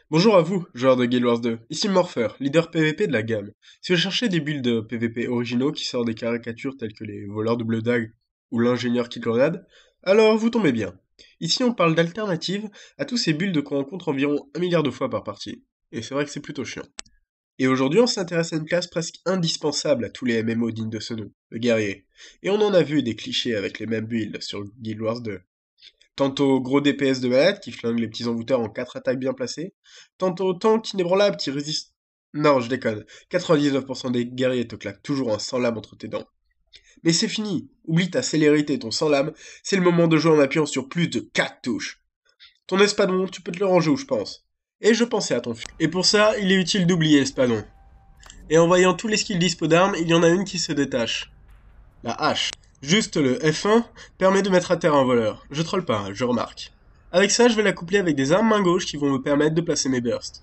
Bonjour à vous, joueurs de Guild Wars 2. Ici Morpher, leader PvP de la gamme. Si vous cherchez des builds de PvP originaux qui sortent des caricatures telles que les voleurs double dague ou l'ingénieur qui grenade, alors vous tombez bien. Ici on parle d'alternatives à tous ces builds qu'on rencontre environ 1 milliard de fois par partie. Et c'est vrai que c'est plutôt chiant. Et aujourd'hui on s'intéresse à une classe presque indispensable à tous les MMO dignes de ce nom, le guerrier. Et on en a vu des clichés avec les mêmes builds sur Guild Wars 2. Tantôt gros DPS de malade qui flingue les petits envoûteurs en 4 attaques bien placées, tantôt tank inébranlable qui résiste... Non, je déconne. 99% des guerriers te claquent toujours un sans lame entre tes dents. Mais c'est fini. Oublie ta célérité et ton sans lame, c'est le moment de jouer en appuyant sur plus de 4 touches. Ton espadon, tu peux te le ranger où je pense. Et je pensais à ton fils. Et pour ça, il est utile d'oublier l'espadon. Et en voyant tous les skills dispo d'armes, il y en a une qui se détache. La hache. Juste le F1 permet de mettre à terre un voleur. Je troll pas, je remarque. Avec ça, je vais la coupler avec des armes main gauche qui vont me permettre de placer mes bursts.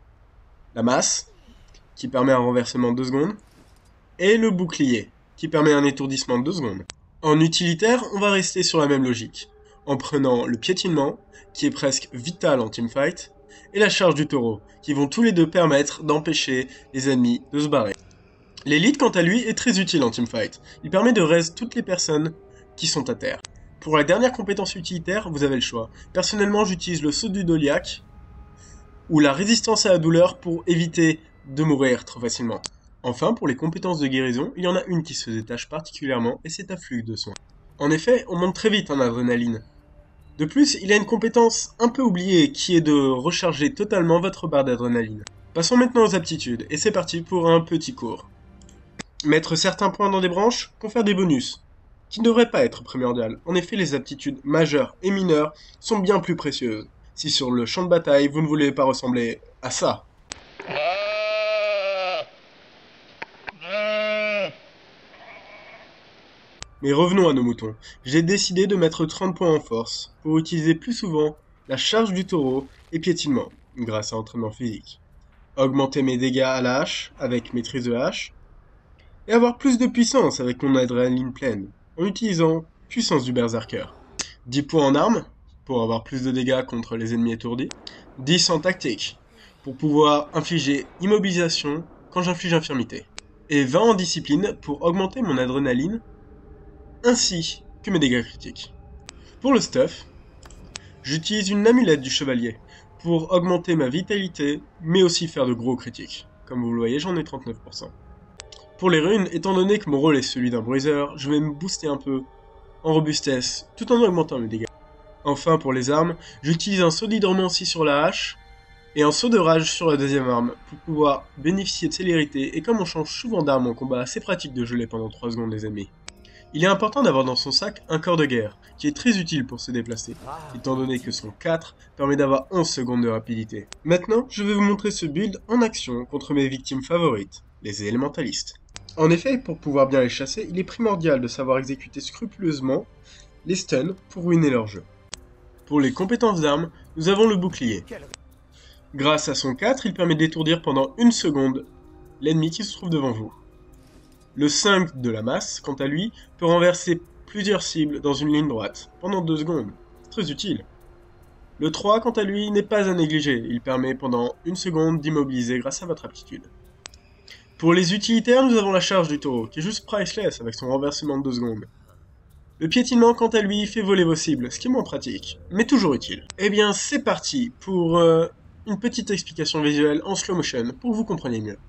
La masse, qui permet un renversement de 2 secondes. Et le bouclier, qui permet un étourdissement de 2 secondes. En utilitaire, on va rester sur la même logique. En prenant le piétinement, qui est presque vital en teamfight, et la charge du taureau, qui vont tous les deux permettre d'empêcher les ennemis de se barrer. L'élite, quant à lui, est très utile en teamfight. Il permet de raise toutes les personnes qui sont à terre. Pour la dernière compétence utilitaire, vous avez le choix. Personnellement, j'utilise le saut du Doliac ou la résistance à la douleur pour éviter de mourir trop facilement. Enfin, pour les compétences de guérison, il y en a une qui se détache particulièrement et c'est afflux de soins. En effet, on monte très vite en adrénaline. De plus, il a une compétence un peu oubliée qui est de recharger totalement votre barre d'adrénaline. Passons maintenant aux aptitudes et c'est parti pour un petit cours. Mettre certains points dans des branches confère des bonus, qui ne devraient pas être primordiales. En effet, les aptitudes majeures et mineures sont bien plus précieuses. Si sur le champ de bataille, vous ne voulez pas ressembler à ça. Mais revenons à nos moutons. J'ai décidé de mettre 30 points en force, pour utiliser plus souvent la charge du taureau et piétinement, grâce à l'entraînement physique. Augmenter mes dégâts à la hache, avec maîtrise de hache, et avoir plus de puissance avec mon adrénaline pleine, en utilisant puissance du berserker. 10 points en armes, pour avoir plus de dégâts contre les ennemis étourdis. 10 en tactique, pour pouvoir infliger immobilisation quand j'inflige infirmité. Et 20 en discipline, pour augmenter mon adrénaline, ainsi que mes dégâts critiques. Pour le stuff, j'utilise une amulette du chevalier, pour augmenter ma vitalité, mais aussi faire de gros critiques. Comme vous le voyez, j'en ai 39%. Pour les runes, étant donné que mon rôle est celui d'un bruiseur, je vais me booster un peu en robustesse, tout en augmentant mes dégâts. Enfin, pour les armes, j'utilise un saut d'hydromancie sur la hache, et un saut de rage sur la deuxième arme, pour pouvoir bénéficier de célérité, et comme on change souvent d'arme en combat, c'est pratique de geler pendant 3 secondes les ennemis. Il est important d'avoir dans son sac un corps de guerre, qui est très utile pour se déplacer, étant donné que son 4 permet d'avoir 11 secondes de rapidité. Maintenant, je vais vous montrer ce build en action contre mes victimes favorites, les élémentalistes. En effet, pour pouvoir bien les chasser, il est primordial de savoir exécuter scrupuleusement les stuns pour ruiner leur jeu. Pour les compétences d'armes, nous avons le bouclier. Grâce à son 4, il permet d'étourdir pendant 1 seconde l'ennemi qui se trouve devant vous. Le 5 de la masse, quant à lui, peut renverser plusieurs cibles dans une ligne droite, pendant 2 secondes. Très utile. Le 3, quant à lui, n'est pas à négliger, il permet pendant 1 seconde d'immobiliser grâce à votre aptitude. Pour les utilitaires, nous avons la charge du taureau, qui est juste priceless avec son renversement de 2 secondes. Le piétinement, quant à lui, fait voler vos cibles, ce qui est moins pratique, mais toujours utile. Eh bien, c'est parti pour une petite explication visuelle en slow motion, pour que vous compreniez mieux.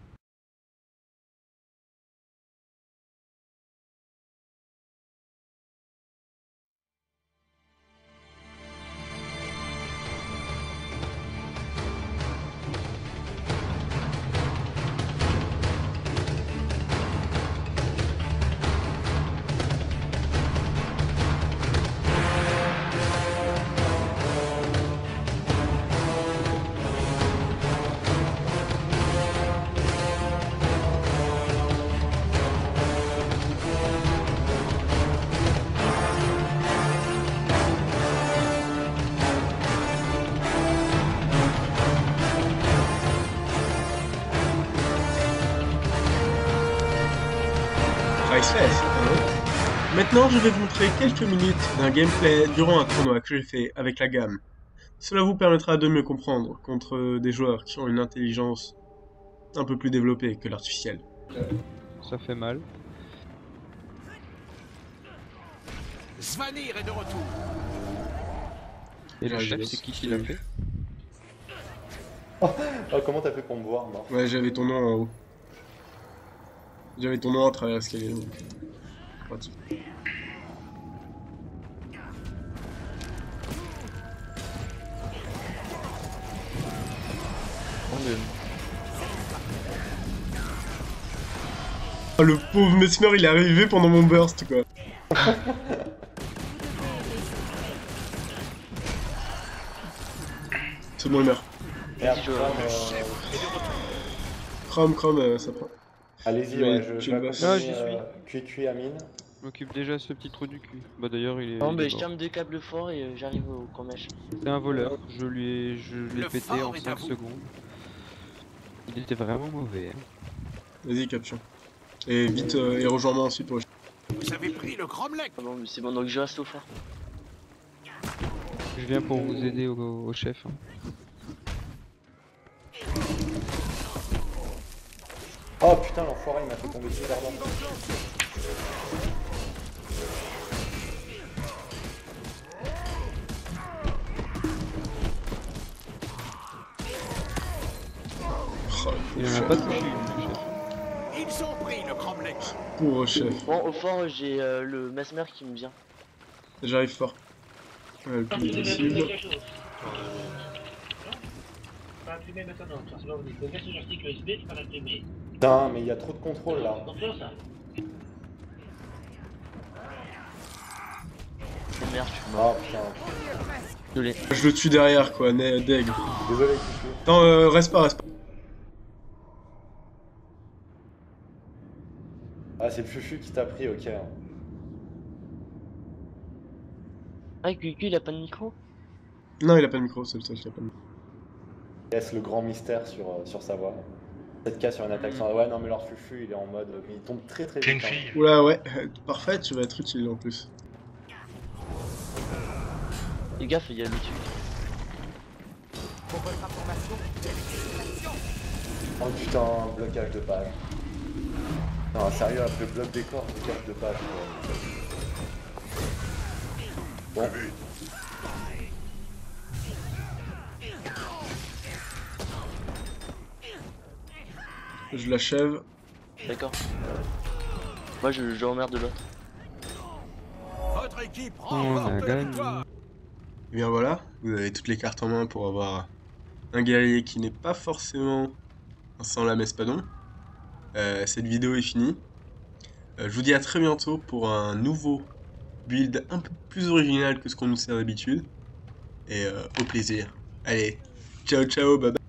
Priceless, hein. Maintenant, je vais vous montrer quelques minutes d'un gameplay durant un tournoi que j'ai fait avec la gamme. Cela vous permettra de mieux comprendre contre des joueurs qui ont une intelligence un peu plus développée que l'artificielle. Ça fait mal. Svanir est de retour. Et le Ouais, chef, je c'est sais. qui l'a fait? Oh, comment t'as fait pour me voir, moi? Ouais, j'avais ton nom en haut. J'avais ton nom à travers l'escalier, donc pratique. Ah, le pauvre Mesmer, il est arrivé pendant mon burst, quoi. C'est bon, il meurt. Et après, Chrome, ça prend. allez-y, Oui, ouais, tu je le vais bosses. Ah, accompagner QQ Amine. Je m'occupe déjà de ce petit trou du cul. Bah d'ailleurs, il est, Non, il mais est je mort. termine deux câbles forts et j'arrive au corps-mèche. C'est un voleur. Je l'ai Le pété fort en est à 5 vous. secondes. Il était vraiment mauvais. Hein. Vas-y, capture. Et vite, et rejoins-moi ensuite pour... Vous avez pris le cromlech. Ah bon, mais c'est bon, donc je reste au fort. Je viens pour vous aider au chef. Hein. Oh putain, l'enfoiré, il m'a fait tomber super bas. Oh, Il en a pas touché, le chef. Ils ont pris le cromlech. pauvre chef. Bon, au fort, j'ai le Mesmer qui me vient. J'arrive fort. Le plus vite possible. Putain, mais il y a trop de contrôle là. Oh merde, je suis mort. Oh putain. Désolé. Je le tue derrière, quoi, Deg. Désolé, QQ. Non, reste pas. Ah, c'est le Fufu qui t'a pris, ok. Ah, QQ, il a pas de micro? Non, il a pas de micro, c'est le seul qui a pas de micro. Laisse le grand mystère sur sa voix. 7K sur une attaque sans... Ouais, non, mais leur Fufu, il est en mode... Mais il tombe très très vite. Hein. Oula, ouais, parfait, tu vas être utile en plus. Les gaffe, il y a le dessus. Oh putain, blocage de page. Non, sérieux, après bloc décor, blocage de page. Bon. Je l'achève. D'accord. Moi, je emmerde l'autre. Votre équipe On a remporte la gagné. victoire. Et bien voilà, vous avez toutes les cartes en main pour avoir un guerrier qui n'est pas forcément un sans lame espadon. Cette vidéo est finie. Je vous dis à très bientôt pour un nouveau build un peu plus original que ce qu'on nous sert d'habitude. Et au plaisir. Allez, ciao ciao, bye bye.